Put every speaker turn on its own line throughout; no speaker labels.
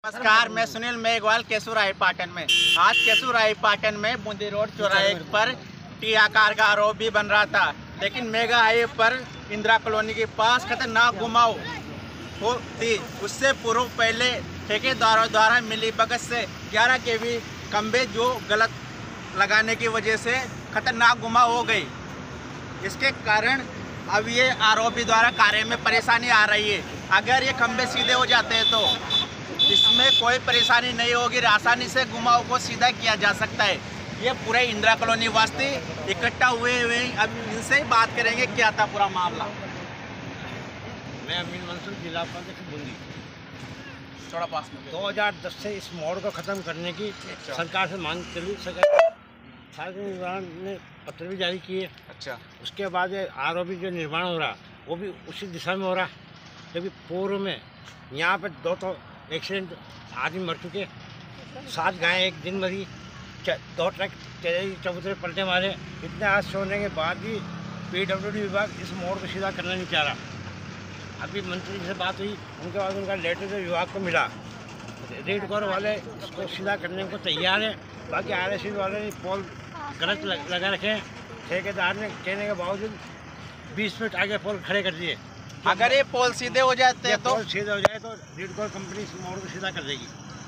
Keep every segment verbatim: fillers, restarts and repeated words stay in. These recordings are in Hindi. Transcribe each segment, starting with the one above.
नमस्कार, मैं सुनील मेघवाल केशुराई पाटन में। आज केशुराई पाटन में बूंदी रोड चौराहे पर टी आकार का आरोप भी बन रहा था, लेकिन मेगा हाईवे पर इंदिरा कॉलोनी के पास खतरनाक घुमाव हो थी। उससे पूर्व पहले ठेकेदारों द्वारा मिली भगत से ग्यारह के वी खंभे जो गलत लगाने की वजह से खतरनाक घुमाव हो गई। इसके कारण अब ये आरोपी द्वारा कार्य में परेशानी आ रही है। अगर ये खंभे सीधे हो जाते हैं तो इसमें कोई परेशानी नहीं होगी, आसानी से घुमाव को सीधा किया जा सकता है। ये पूरे इंदिरा कॉलोनी वास्ते इकट्ठा हुए हुए अब इनसे ही बात करेंगे क्या था पूरा मामला।
मैं अमीन मंसूर, जिला पंचायत बूंदी।
थोड़ा पास में
दो हज़ार दस से इस मोड़ को ख़त्म करने की सरकार से मांग चली। सरकार ने पत्र भी जारी किए।
अच्छा, उसके
उसके बाद आरोपी जो निर्माण हो रहा वो भी उसी दिशा में हो रहा। जबकि पूर्व में यहाँ पर दो तो एक्सीडेंट आदमी मर चुके, सात गायें एक दिन मरी, दो ट्रक तेज चबूतरे पलटे मारे। इतने हादसे होने के बाद भी पीडब्ल्यूडी विभाग इस मोड़ को सीधा करना नहीं चाह रहा। अभी मंत्री जी से बात हुई, उनके बाद उनका लेटर जो विभाग को मिला, रेड कॉर वाले इसको सीधा करने को तैयार है। बाकी आर एस सी वाले ने पोल गलत लगा रखे हैं। ठेकेदार ने कहने के बावजूद बीस मिनट आगे पोल खड़े कर दिए।
अगर ये पोल सीधे हो जाते हैं तो
पोल सीधे हो जाए तो रेड कॉर कंपनी इस मोड़ को सीधा कर देगी।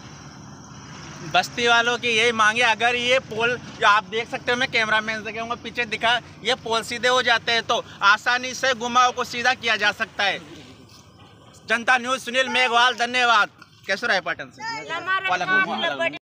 बस्ती वालों की यही मांगे। अगर ये पोल, आप देख सकते हो, मैं कैमरामैन से कहूँगा पीछे दिखा, ये पोल सीधे हो जाते हैं तो आसानी से घुमाव को सीधा किया जा सकता है। जनता न्यूज़ सुनील मेघवाल, धन्यवाद। केशुराई पाटन से।